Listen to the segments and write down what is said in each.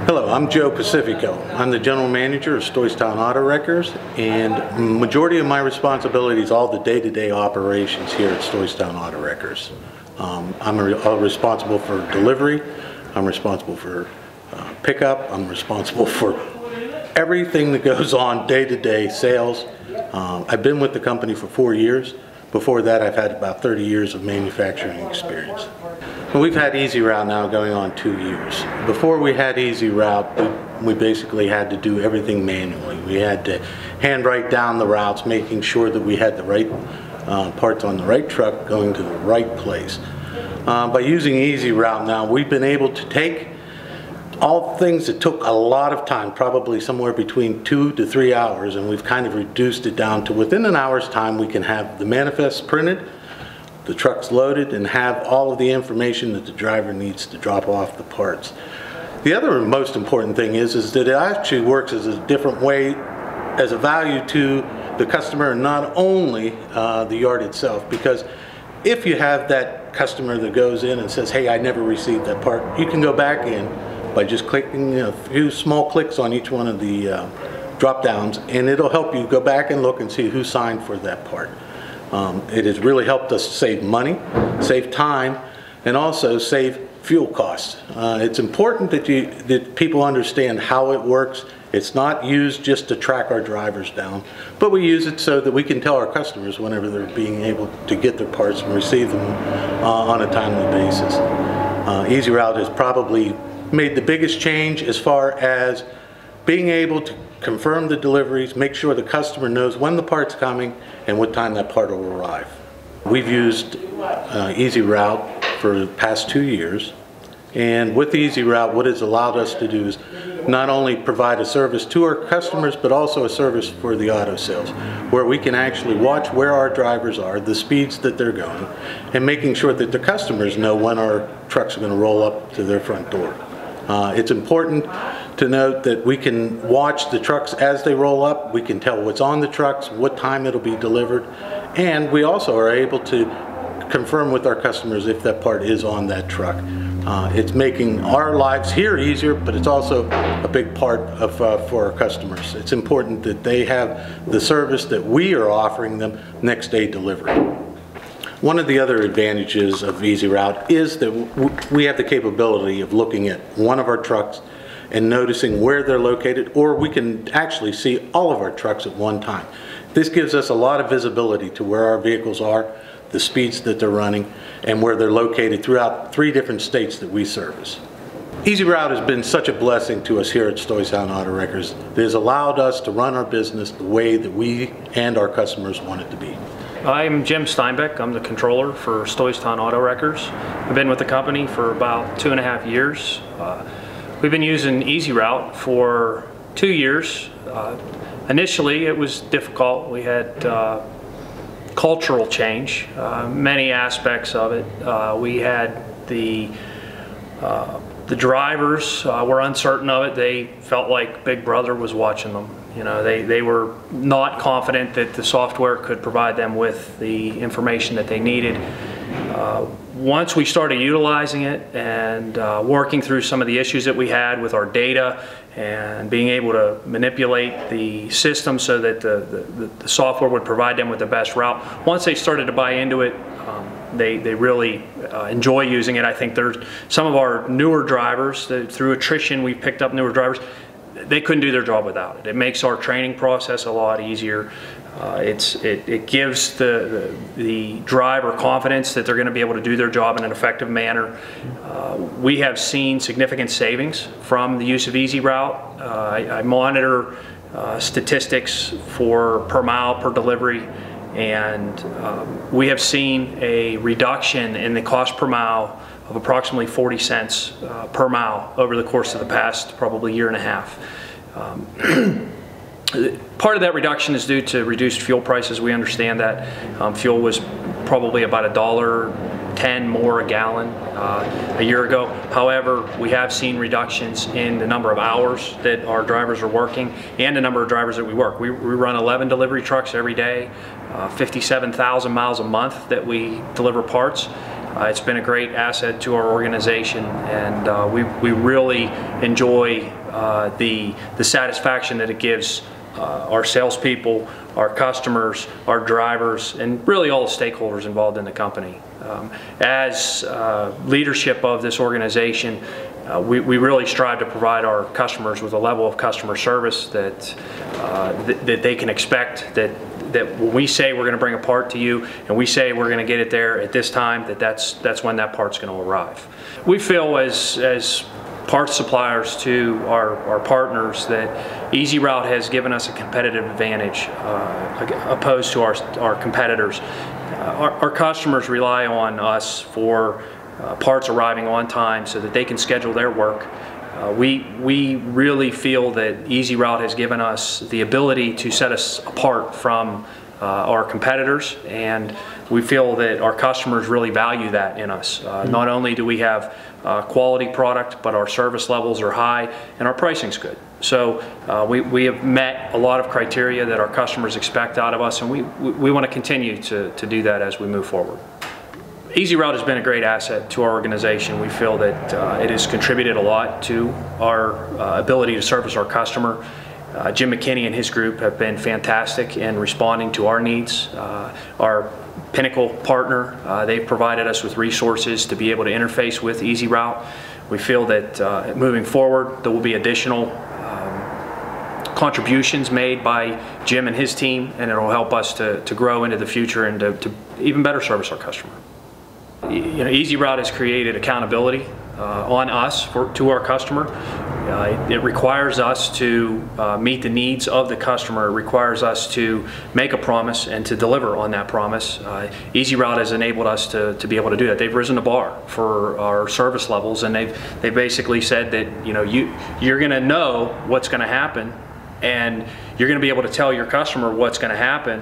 Hello, I'm Joe Pacifico. I'm the general manager of Stoystown Auto Wreckers, and the majority of my responsibility is all the day-to-day operations here at Stoystown Auto Wreckers. I'm responsible for delivery, I'm responsible for pickup, I'm responsible for everything that goes on day-to-day sales. I've been with the company for 4 years. Before that, I've had about 30 years of manufacturing experience. And we've had Easy Route now going on 2 years. Before we had Easy Route, we basically had to do everything manually. We had to hand write down the routes, making sure that we had the right parts on the right truck going to the right place. By using Easy Route now, we've been able to take all things that took a lot of time, probably somewhere between 2 to 3 hours, and we've kind of reduced it down to within an hour's time we can have the manifest printed, the trucks loaded, and have all of the information that the driver needs to drop off the parts. The other most important thing is that it actually works as a different way, as a value to the customer, and not only the yard itself, because if you have that customer that goes in and says, hey, I never received that part, you can go back in by just clicking a few small clicks on each one of the drop downs, and it'll help you go back and look and see who signed for that part. It has really helped us save money, save time, and also save fuel costs. It's important that people understand how it works. It's not used just to track our drivers down, but we use it so that we can tell our customers whenever they're being able to get their parts and receive them on a timely basis. Easy Route has probably made the biggest change as far as being able to confirm the deliveries, make sure the customer knows when the part's coming and what time that part will arrive. We've used Easy Route for the past 2 years, and with Easy Route, what it's allowed us to do is not only provide a service to our customers, but also a service for the auto sales, where we can actually watch where our drivers are, the speeds that they're going, and making sure that the customers know when our trucks are going to roll up to their front door. It's important to note that we can watch the trucks as they roll up. We can tell what's on the trucks, what time it'll be delivered, and we also are able to confirm with our customers if that part is on that truck. It's making our lives here easier, but it's also a big part of for our customers. It's important that they have the service that we are offering them next day delivery. One of the other advantages of Easy Route is that we have the capability of looking at one of our trucks and noticing where they're located, or we can actually see all of our trucks at one time. This gives us a lot of visibility to where our vehicles are, the speeds that they're running, and where they're located throughout 3 different states that we service. Easy Route has been such a blessing to us here at Stoystown Auto Wreckers. It has allowed us to run our business the way that we and our customers want it to be. I'm Jim Steinbeck. I'm the controller for Stoystown Auto Wreckers. I've been with the company for about 2.5 years. We've been using Easy Route for 2 years. Initially, it was difficult. We had cultural change, many aspects of it. We had the drivers were uncertain of it. They felt like Big Brother was watching them. You know, they were not confident that the software could provide them with the information that they needed. Once we started utilizing it and working through some of the issues that we had with our data and being able to manipulate the system so that the software would provide them with the best route, once they started to buy into it, they really enjoy using it. I think there's some of our newer drivers that through attrition we've picked up newer drivers. They couldn't do their job without it. It makes our training process a lot easier. It gives the driver confidence that they're going to be able to do their job in an effective manner. We have seen significant savings from the use of Easy Route. I monitor statistics for per mile per delivery, and we have seen a reduction in the cost per mile of approximately 40 cents per mile over the course of the past probably 1.5 years. Part of that reduction is due to reduced fuel prices. We understand that fuel was probably about $1.10 more a gallon a year ago. However, we have seen reductions in the number of hours that our drivers are working and the number of drivers that we work. We run 11 delivery trucks every day, 57,000 miles a month that we deliver parts. It's been a great asset to our organization, and we really enjoy the satisfaction that it gives our salespeople, our customers, our drivers, and really all the stakeholders involved in the company. As leadership of this organization, we really strive to provide our customers with a level of customer service that they can expect, that when we say we're going to bring a part to you and we say we're going to get it there at this time, that's when that part's going to arrive. We feel as parts suppliers to our partners that Easy Route has given us a competitive advantage opposed to our competitors. Our customers rely on us for parts arriving on time so that they can schedule their work. We really feel that Easy Route has given us the ability to set us apart from our competitors, and we feel that our customers really value that in us. Not only do we have quality product, but our service levels are high and our pricing's good. So we have met a lot of criteria that our customers expect out of us, and we want to continue to do that as we move forward. Easy Route has been a great asset to our organization. We feel that it has contributed a lot to our ability to service our customer. Jim McKinney and his group have been fantastic in responding to our needs. Our Pinnacle partner, they've provided us with resources to be able to interface with Easy Route. We feel that moving forward there will be additional contributions made by Jim and his team, and it will help us to grow into the future and to even better service our customer. You know, Easy Route has created accountability on us to our customer. It requires us to meet the needs of the customer. It requires us to make a promise and to deliver on that promise. Easy Route has enabled us to be able to do that. They've risen the bar for our service levels, and they basically said that, you know, you're going to know what's going to happen, and you're going to be able to tell your customer what's going to happen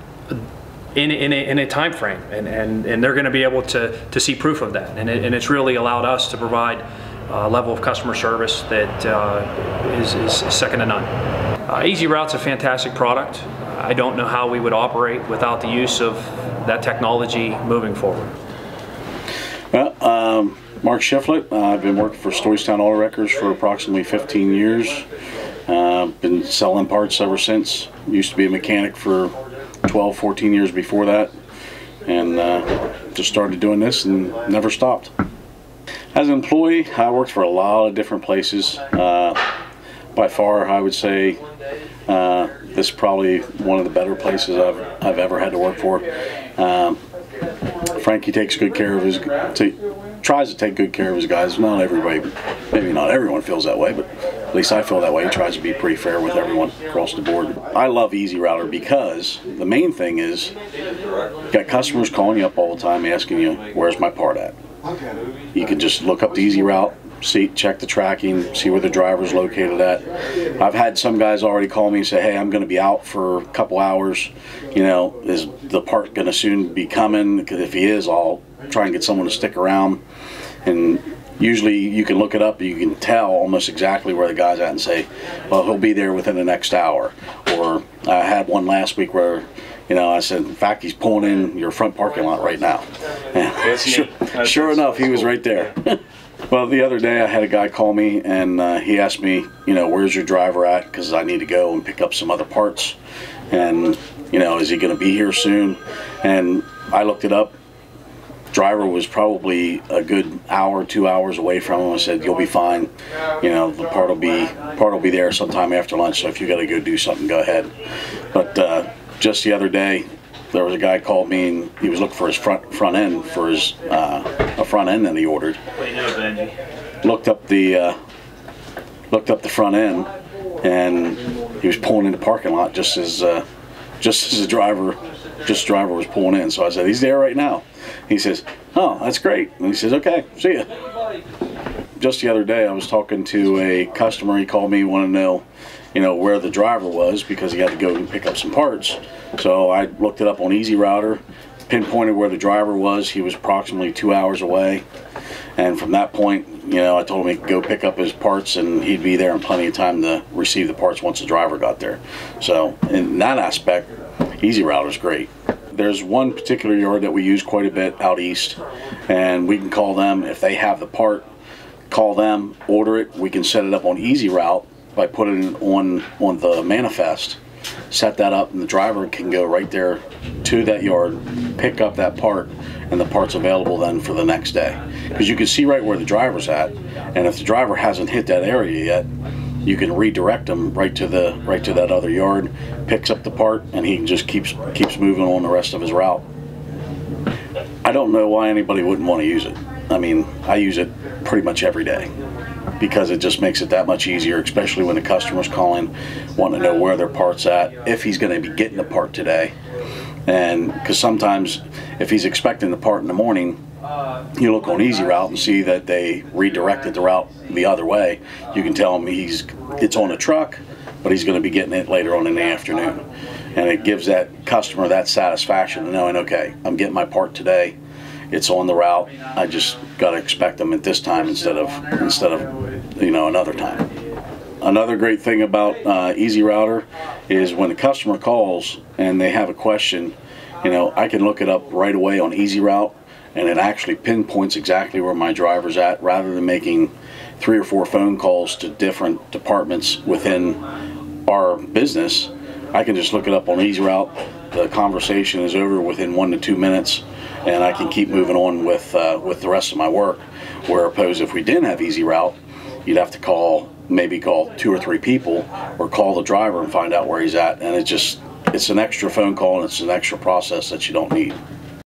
in a time frame, and they're going to be able to see proof of that, and it's really allowed us to provide a level of customer service that is second to none. Easy Route's a fantastic product. I don't know how we would operate without the use of that technology moving forward. Well, Mark Shiflett. I've been working for Stoystown Auto Wreckers for approximately 15 years. Been selling parts ever since. Used to be a mechanic for 12, 14 years before that, and just started doing this and never stopped. As an employee, I worked for a lot of different places. By far, I would say this is probably one of the better places I've ever had to work for. Frankie takes good care of tries to take good care of his guys. Not everybody, maybe not everyone feels that way, but at least I feel that way. He tries to be pretty fair with everyone across the board. I love Easy Router because the main thing is you got customers calling you up all the time asking you, where's my part at? You can just look up the Easy Route, check the tracking, see where the driver's located at. I've had some guys already call me and say, hey, I'm going to be out for a couple hours. You know, is the part going to soon be coming? Because if he is, I'll try and get someone to stick around. And usually you can look it up, you can tell almost exactly where the guy's at and say, well, he'll be there within the next hour. Or I had one last week where, you know, I said, in fact, he's pulling in your front parking lot right now. And sure enough, he was right there. Well, the other day I had a guy call me and he asked me, you know, where's your driver at? Because I need to go and pick up some other parts. And, you know, is he going to be here soon? And I looked it up. Driver was probably a good hour, 2 hours away from him. I said, you'll be fine. You know, the part will be there sometime after lunch. So if you got to go do something, go ahead. But just the other day, there was a guy called me and he was looking for his front end for his a front end that he ordered. Looked up the front end, and he was pulling in the parking lot just as the driver was pulling in. So I said, he's there right now. He says, oh, that's great. And he says, okay, see ya. Just the other day, I was talking to a customer. He called me, wanted to know, you know, where the driver was because he had to go and pick up some parts. So I looked it up on Easy Router, pinpointed where the driver was. He was approximately 2 hours away. And from that point, you know, I told him he could go pick up his parts and he'd be there in plenty of time to receive the parts once the driver got there. So in that aspect, Easy Router is great. There's one particular yard that we use quite a bit out east, and we can call them if they have the part. call them, order it. We can set it up on Easy Route by putting it on the manifest. Set that up, and the driver can go right there to that yard, pick up that part, and the part's available then for the next day. Because you can see right where the driver's at, and if the driver hasn't hit that area yet, you can redirect them right to that other yard, picks up the part, and he just keeps moving on the rest of his route. I don't know why anybody wouldn't want to use it. I mean, I use it pretty much every day because it just makes it that much easier, especially when the customer's calling, wanting to know where their part's at, if he's going to be getting the part today. And because sometimes if he's expecting the part in the morning, you look on Easy Route and see that they redirected the route the other way. You can tell him it's on a truck, but he's going to be getting it later on in the afternoon. And it gives that customer that satisfaction of knowing, okay, I'm getting my part today. It's on the route. I just got to expect them at this time instead of another time. Another great thing about Easy Router is when the customer calls and they have a question, I can look it up right away on Easy Route, and it actually pinpoints exactly where my driver's at, rather than making 3 or 4 phone calls to different departments within our business. I can just look it up on Easy Route. The conversation is over within 1 to 2 minutes, and I can keep moving on with the rest of my work. Where opposed, if we didn't have Easy Route, you'd have to maybe call 2 or 3 people, or call the driver and find out where he's at, and it's an extra phone call, and it's an extra process that you don't need.